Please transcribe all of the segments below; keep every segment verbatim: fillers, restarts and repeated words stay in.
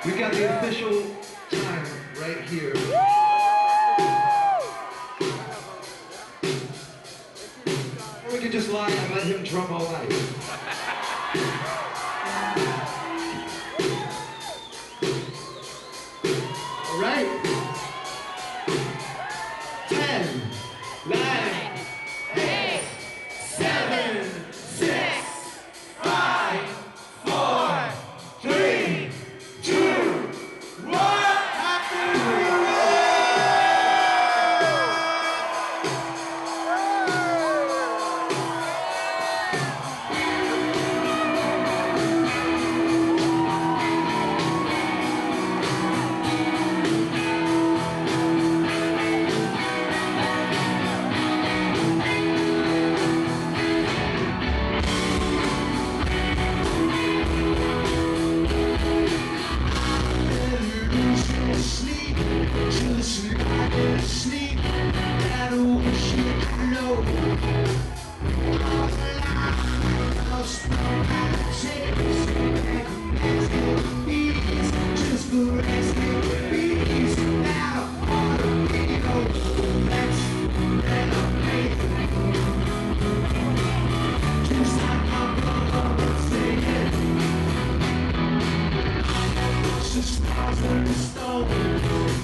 We got the official time right here. Or we could just lie and let him drum all night. All right. Ten, nine, eight, seven, six, five, four, three, two, one. Sleep, I don't wish you could know. All the life lost my chase, like a magic bees, just for resting bees. Now all the people, that's that I made. Just like my brother saying, just stars in the stone.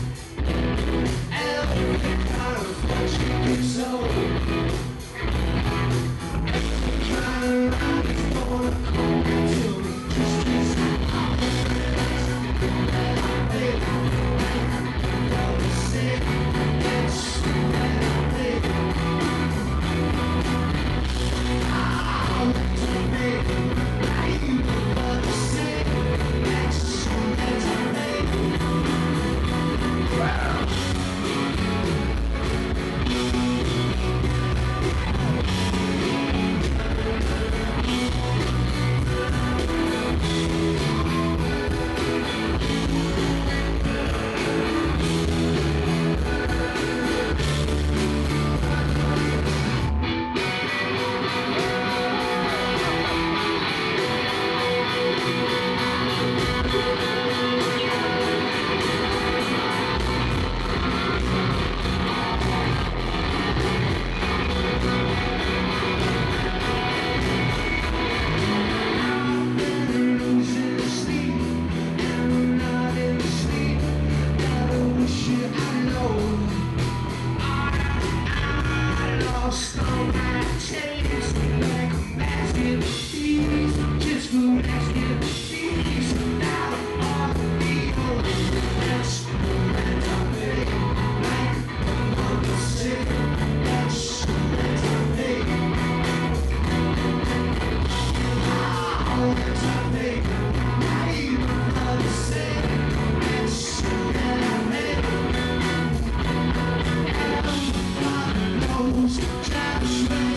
Trash